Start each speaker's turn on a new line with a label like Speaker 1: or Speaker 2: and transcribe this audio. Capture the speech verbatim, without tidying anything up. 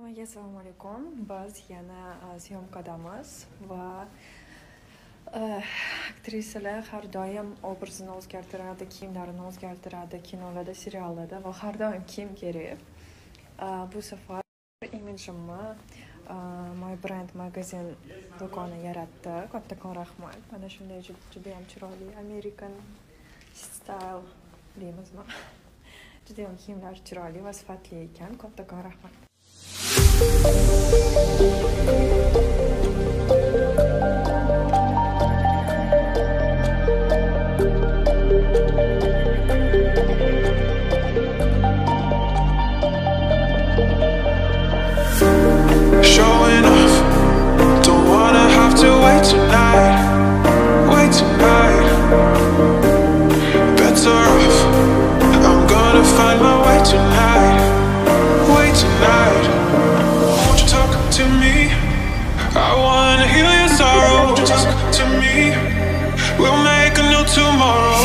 Speaker 1: Assalomu alaykum. Biz yana uh, syomkadamiz va uh, aktrisalar har doim obrazini o'zgartiradi, kiyimlarini o'zgartiradi, kinolarda, seriallarda va har doim kiyim kerak. Uh, bu safar imijimni uh, My Brand magazin do'koni yaratdi. Kattakon rahmat. Mana shunday juda ham chiroyli American style deymizmi? Juda ham kiyimlar chiroyli va sifatli ekan. Kattakon rahmat.
Speaker 2: Showing off, don't wanna have to wait tonight, wait tonight. Better off, I'm gonna find my way tonight, way tonight. Won't you talk to me? I wanna heal your sorrow. Won't you talk to me? We'll make a new tomorrow.